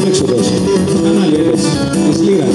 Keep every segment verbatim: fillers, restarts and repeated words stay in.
έξοδος. Ανάλυες της Λύρας.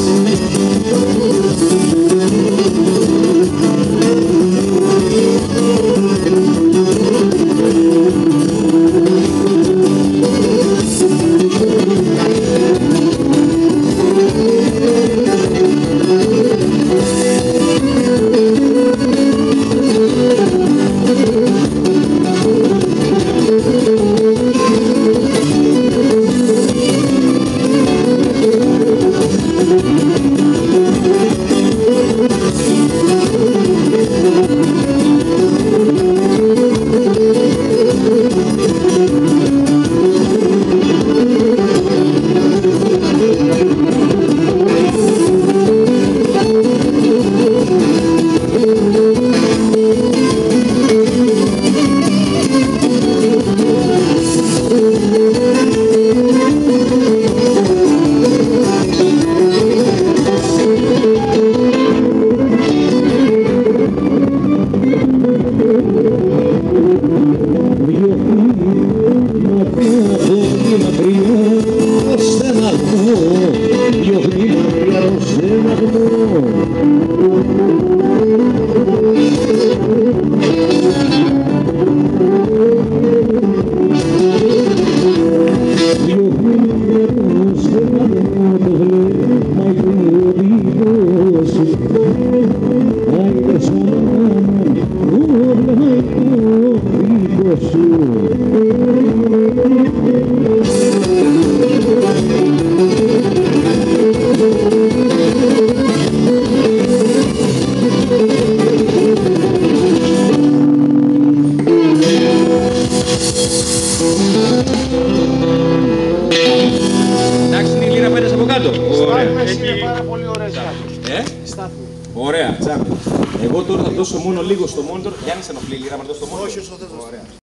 Εντάξει, είναι η Λύρα πέτασε από κάτω. Ωραία. Είναι πάρα πολύ ωραία. Ε? Ωραία, τσάκ. Εγώ τώρα θα δώσω μόνο λίγο στο monitor. Γιάννη, σε ενοχλεί η Λύρα, να δώσω το monitor. Όχι, όσο θες.